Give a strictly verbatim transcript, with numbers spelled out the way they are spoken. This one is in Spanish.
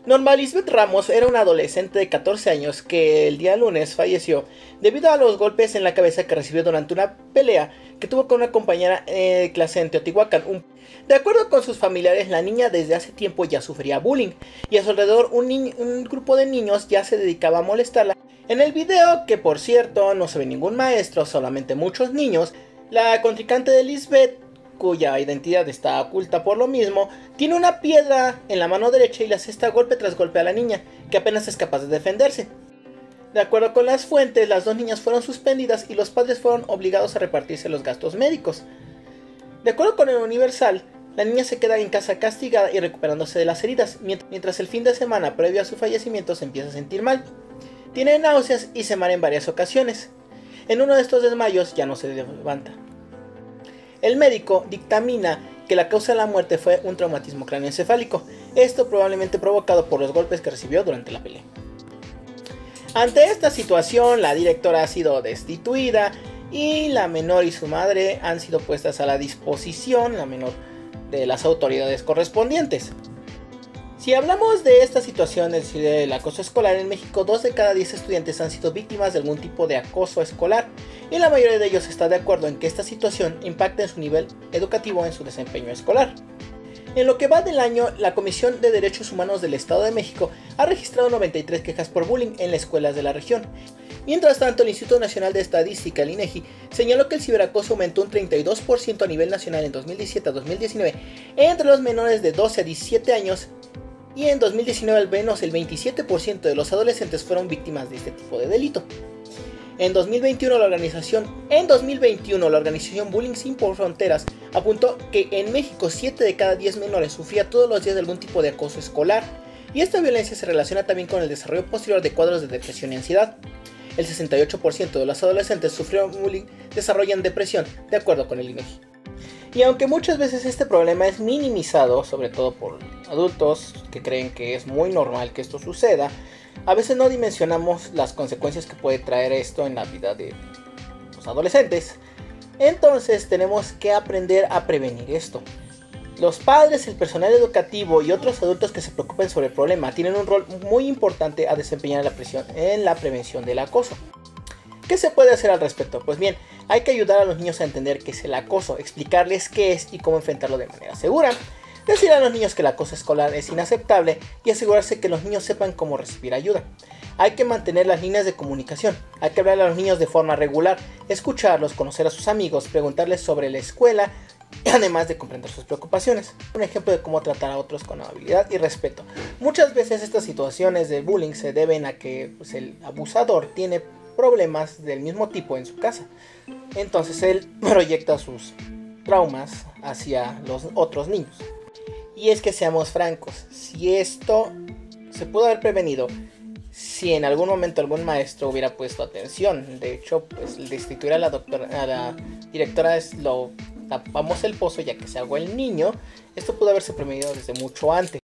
Norma Lisbeth Ramos era una adolescente de catorce años que el día lunes falleció debido a los golpes en la cabeza que recibió durante una pelea que tuvo con una compañera de clase en Teotihuacán. De acuerdo con sus familiares, la niña desde hace tiempo ya sufría bullying y a su alrededor un, niño, un grupo de niños ya se dedicaba a molestarla. En el video, que por cierto no se ve ningún maestro, solamente muchos niños, la contrincante de Lisbeth, cuya identidad está oculta por lo mismo, tiene una piedra en la mano derecha y le asesta golpe tras golpe a la niña, que apenas es capaz de defenderse. De acuerdo con las fuentes, las dos niñas fueron suspendidas y los padres fueron obligados a repartirse los gastos médicos. De acuerdo con el Universal, la niña se queda en casa castigada y recuperándose de las heridas, mientras el fin de semana previo a su fallecimiento se empieza a sentir mal. Tiene náuseas y se marea en varias ocasiones. En uno de estos desmayos ya no se levanta. El médico dictamina que la causa de la muerte fue un traumatismo cráneoencefálico, esto probablemente provocado por los golpes que recibió durante la pelea. Ante esta situación, la directora ha sido destituida y la menor y su madre han sido puestas a la disposición, la menor, de las autoridades correspondientes. Si hablamos de esta situación, es decir, del acoso escolar en México, dos de cada diez estudiantes han sido víctimas de algún tipo de acoso escolar y la mayoría de ellos está de acuerdo en que esta situación impacta en su nivel educativo en su desempeño escolar. En lo que va del año, la Comisión de Derechos Humanos del Estado de México ha registrado noventa y tres quejas por bullying en las escuelas de la región. Mientras tanto, el Instituto Nacional de Estadística, el INEGI, señaló que el ciberacoso aumentó un treinta y dos por ciento a nivel nacional en dos mil diecisiete a dos mil diecinueve entre los menores de doce a diecisiete años, y en dos mil diecinueve al menos el veintisiete por ciento de los adolescentes fueron víctimas de este tipo de delito. En dos mil veintiuno la organización, en dos mil veintiuno, la organización Bullying Sin Fronteras apuntó que en México siete de cada diez menores sufría todos los días de algún tipo de acoso escolar, y esta violencia se relaciona también con el desarrollo posterior de cuadros de depresión y ansiedad. El sesenta y ocho por ciento de los adolescentes sufrieron bullying desarrollan depresión, de acuerdo con el INEGI. Y aunque muchas veces este problema es minimizado, sobre todo por adultos que creen que es muy normal que esto suceda, a veces no dimensionamos las consecuencias que puede traer esto en la vida de los adolescentes. Entonces tenemos que aprender a prevenir esto. Los padres, el personal educativo y otros adultos que se preocupen sobre el problema tienen un rol muy importante a desempeñar en la, presión, en la prevención del acoso. ¿Qué se puede hacer al respecto? Pues bien, hay que ayudar a los niños a entender qué es el acoso, explicarles qué es y cómo enfrentarlo de manera segura, decir a los niños que el acoso escolar es inaceptable y asegurarse que los niños sepan cómo recibir ayuda. Hay que mantener las líneas de comunicación, hay que hablar a los niños de forma regular, escucharlos, conocer a sus amigos, preguntarles sobre la escuela, además de comprender sus preocupaciones. Un ejemplo de cómo tratar a otros con amabilidad y respeto. Muchas veces estas situaciones de bullying se deben a que pues, el abusador tiene problemas del mismo tipo en su casa. Entonces él proyecta sus traumas hacia los otros niños. Y es que seamos francos, si esto se pudo haber prevenido si en algún momento algún maestro hubiera puesto atención. De hecho, pues destituir a la doctora, a la directora es lo tapamos el pozo ya que se ahogó el niño. Esto pudo haberse prevenido desde mucho antes.